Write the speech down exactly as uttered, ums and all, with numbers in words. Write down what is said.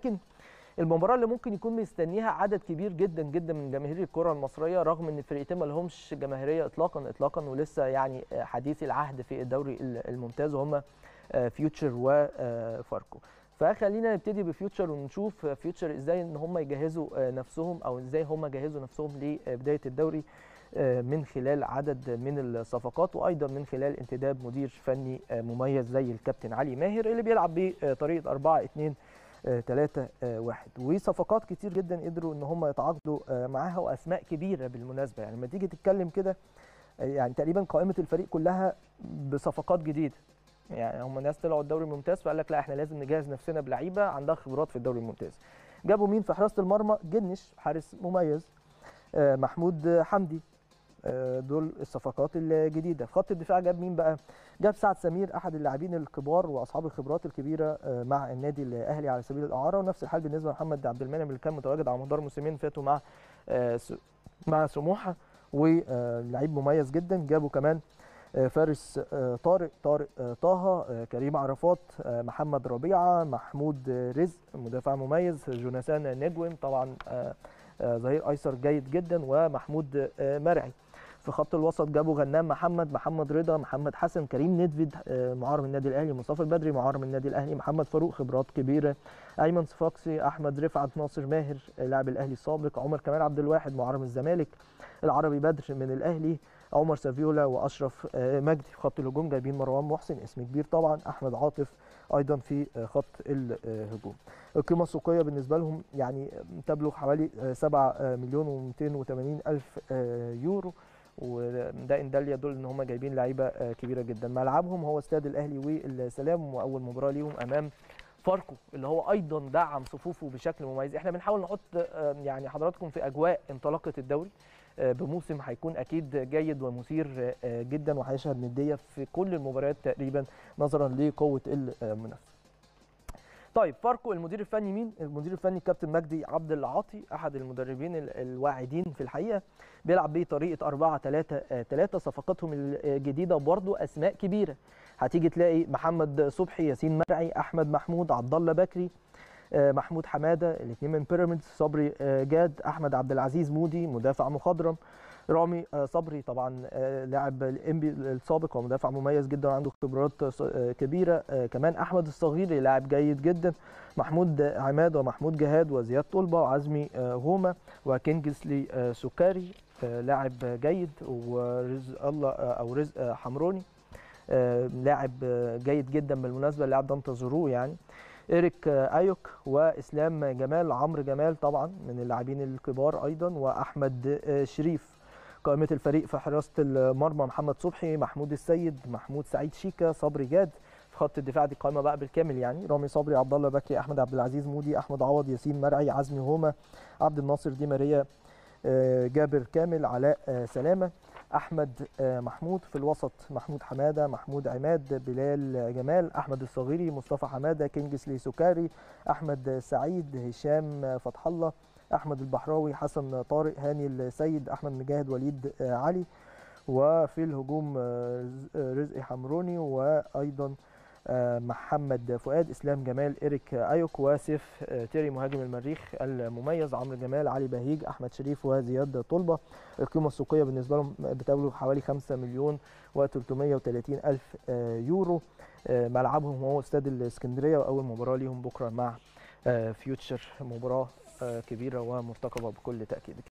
ولكن المباراه اللي ممكن يكون مستنيها عدد كبير جدا جدا من جماهير الكره المصريه، رغم ان الفرقتين ما لهمش جماهيريه اطلاقا اطلاقا ولسه يعني حديثي العهد في الدوري الممتاز، وهم فيوتشر وفاركو. فخلينا نبتدي بفيوتشر ونشوف فيوتشر ازاي ان هم يجهزوا نفسهم او ازاي هم جهزوا نفسهم لبدايه الدوري من خلال عدد من الصفقات، وايضا من خلال انتداب مدير فني مميز زي الكابتن علي ماهر اللي بيلعب بطريقه أربعة اتنين تلاتة واحد. وصفقات كتير جدا قدروا ان هم يتعاقدوا معاها، واسماء كبيره بالمناسبه. يعني لما تيجي تتكلم كده يعني تقريبا قائمه الفريق كلها بصفقات جديده. يعني هم ناس طلعوا الدوري الممتاز فقال لك لا احنا لازم نجهز نفسنا بلعيبه عندها خبرات في الدوري الممتاز. جابوا مين في حراسه المرمى؟ جنش حارس مميز، محمود حمدي، دول الصفقات الجديده. في خط الدفاع جاب مين بقى؟ جاب سعد سمير احد اللاعبين الكبار واصحاب الخبرات الكبيره مع النادي الاهلي على سبيل الاعاره، ونفس الحال بالنسبه لمحمد عبد المنعم اللي كان متواجد على مدار موسمين فاتوا مع مع سموحه ولاعيب مميز جدا. جابوا كمان فارس طارق طارق طه، كريم عرفات، محمد ربيعه، محمود رزق مدافع مميز، جوناثان نجوم طبعا ظهير ايسر جيد جدا، ومحمود مرعي. في خط الوسط جابوا غنام محمد، محمد رضا، محمد حسن، كريم ندفد معار من النادي الاهلي، مصطفى البدري معار من النادي الاهلي، محمد فاروق خبرات كبيره، ايمن صفاقسي، احمد رفعت، ناصر ماهر لاعب الاهلي السابق، عمر كمال عبد الواحد معار من الزمالك، العربي بدر من الاهلي، عمر سافيولا واشرف مجدي. في خط الهجوم جايبين مروان محسن اسم كبير طبعا، احمد عاطف ايضا في خط الهجوم. القيمه السوقيه بالنسبه لهم يعني تبلغ حوالي سبعة مليون ومئتين وثمانين الف يورو، وده ان دل يدل ان هم جايبين لعيبه كبيره جدا. ملعبهم هو استاد الاهلي والسلام، واول مباراه ليهم امام فاركو اللي هو ايضا دعم صفوفه بشكل مميز. احنا بنحاول نحط يعني حضراتكم في اجواء انطلاقه الدوري بموسم هيكون اكيد جيد ومثير جدا، وهيشهد نديه في كل المباريات تقريبا نظرا لقوه المنافسه. طيب فاركو المدير الفني مين؟ المدير الفني الكابتن مجدي عبد العاطي، احد المدربين الواعدين في الحقيقه، بيلعب بطريقه أربعة تلاتة تلاتة. صفقاتهم الجديده برضو اسماء كبيره، هتيجي تلاقي محمد صبحي، ياسين مرعي، احمد محمود، عبد الله بكري، محمود حماده الاثنين من بيراميدز، صبري جاد، احمد عبد العزيز مودي مدافع مخضرم، رامي صبري طبعا لاعب الانبي السابق ومدافع مميز جدا وعنده خبرات كبيره، كمان احمد الصغيري لاعب جيد جدا، محمود عماد ومحمود جهاد وزياد طلبه وعزمي غومه وكينجسلي سكاري لاعب جيد، ورزق الله او رزق حمروني لاعب جيد جدا بالمناسبه، اللاعب ده انتظروه يعني، إيريك أيوك وإسلام جمال، عمرو جمال طبعا من اللاعبين الكبار أيضا، وأحمد شريف. قائمة الفريق في حراسة المرمى محمد صبحي، محمود السيد، محمود سعيد شيكا، صبري جاد. في خط الدفاع دي قائمة بقى بالكامل يعني رامي صبري، عبد الله بكري، أحمد عبد العزيز مودي، أحمد عوض، ياسين مرعي، عزمي هوما، عبد الناصر دي ماريا، جابر كامل، علاء سلامة، أحمد محمود. في الوسط محمود حمادة، محمود عماد، بلال جمال، أحمد الصغيري، مصطفى حمادة، كينجسلي سكاري، أحمد سعيد، هشام فتح الله، أحمد البحراوي، حسن طارق، هاني السيد، أحمد مجاهد، وليد علي. وفي الهجوم رزق حمروني، وأيضا محمد فؤاد، اسلام جمال، إيريك أيوك، وسيف تيري مهاجم المريخ المميز، عمرو جمال، علي بهيج، احمد شريف وزياد طلبه. القيمه السوقيه بالنسبه لهم بتبلغ حوالي خمسة مليون وثلاثمئة وثلاثين الف يورو. ملعبهم هو استاد الاسكندريه، واول مباراه ليهم بكره مع فيوتشر، مباراه كبيره ومرتقبه بكل تاكيد.